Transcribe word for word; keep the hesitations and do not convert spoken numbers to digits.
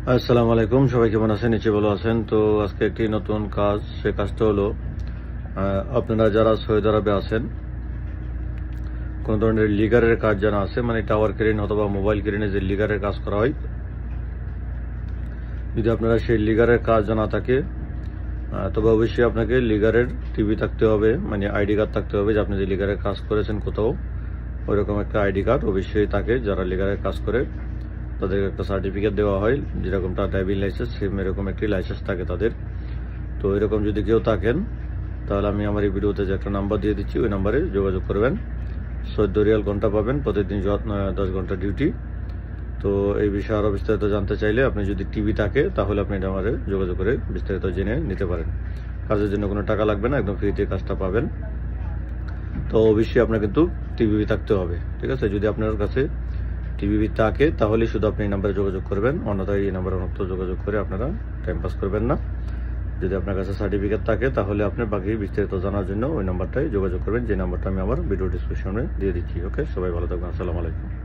আসসালামু আলাইকুম, সবাই কেমন আছেন? নিচে ভালো আছেন? তো আজকে একটি নতুন কাজ, সে কাজটা হলো আপনারা যারা সৌদি আরবে আছেন, কোন ধরনের লিগারের কাজ জানা আছে, মানে টাওয়ার ক্রেন অথবা মোবাইল ক্রেনে যে লিগারের কাজ করা হয়, যদি আপনারা সেই লিগারের কাজ জানা থাকে তবে অবশ্যই আপনাকে লিগারের টিভি থাকতে হবে, মানে আইডি কার্ড থাকতে হবে যে আপনি যে লিগারের কাজ করেছেন কোথাও, ওইরকম একটা আইডি কার্ড অবশ্যই থাকে। যারা লিগারের কাজ করে তাদেরকে একটা সার্টিফিকেট দেওয়া হয়, যেরকমটা ড্রাইভিং লাইসেন্স, সেম এরকম একটি লাইসেন্স থাকে তাদের। তো এরকম যদি কেউ থাকেন তাহলে আমি আমার এই ভিডিওতে যে একটা নাম্বার দিয়ে দিচ্ছি, ওই নাম্বারে যোগাযোগ করবেন। চোদ্দ রিয়াল ঘন্টা পাবেন, প্রতিদিন দশ ঘন্টা ডিউটি। তো এই বিষয়ে আরও বিস্তারিত জানতে চাইলে আপনি যদি টিভি থাকে তাহলে আপনি এটা আমাদের যোগাযোগ করে বিস্তারিত জেনে নিতে পারেন। কাজের জন্য কোনো টাকা লাগবে না, একদম ফ্রিতে কাজটা পাবেন। তো অবশ্যই আপনার কিন্তু টিভি থাকতে হবে, ঠিক আছে? যদি আপনার কাছে টিভি থাকে তাহলে শুধু আপনি এই নাম্বারে যোগাযোগ করবেন, অন্যথায় এই নাম্বারে অন্য যোগাযোগ করে আপনারা টাইম পাস করবেন না। যদি আপনার কাছে সার্টিফিকেট থাকে তাহলে আপনি বাকি বিস্তারিত জানার জন্য ওই নাম্বারটাই যোগাযোগ করবেন, যে নাম্বারটা আমি আমার ভিডিও ডিসক্রিপশনে দিয়ে দিচ্ছি। ওকে, সবাই ভালো থাকবেন। আসসালামু আলাইকুম।